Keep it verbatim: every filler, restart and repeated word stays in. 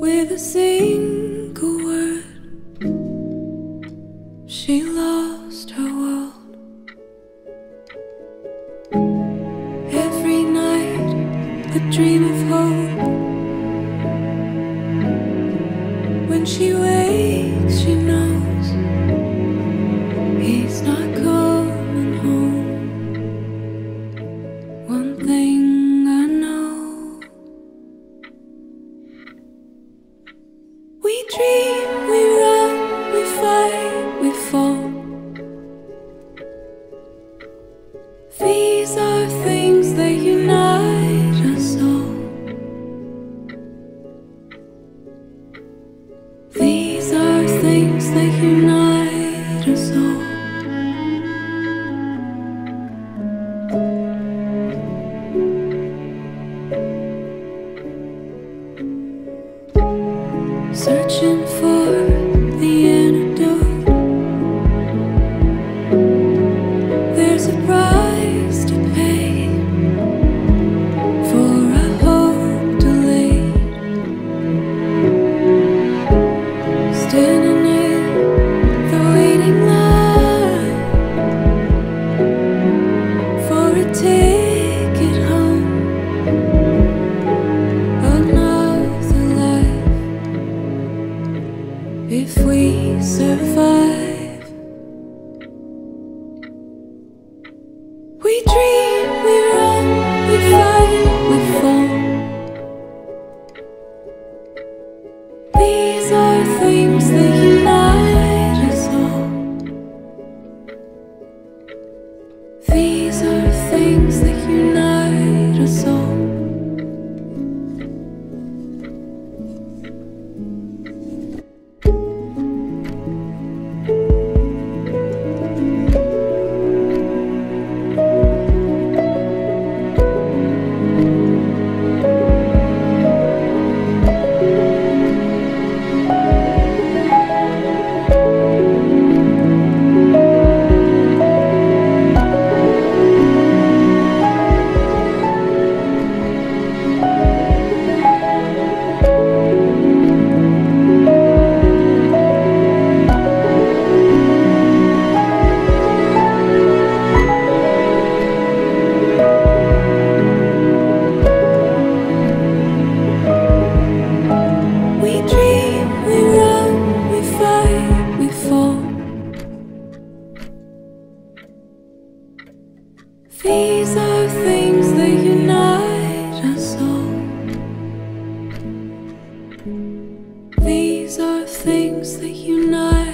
with a single word. She lost her world. Every night a dream of hope. When she wakes, she knows he's not coming home. One thing I know, we dream, we run, we fight, we fall. These are things that unite us all. These are things that unite us all. Searching for the antidote. There's a price to pay for a hope delayed. Standing in the waiting line for a ticket home. Another life. If we survive, we dream, we run, we fight, we fall. These are things that unite us all. These are things that unite us all. These are things that unite us all. These are things that unite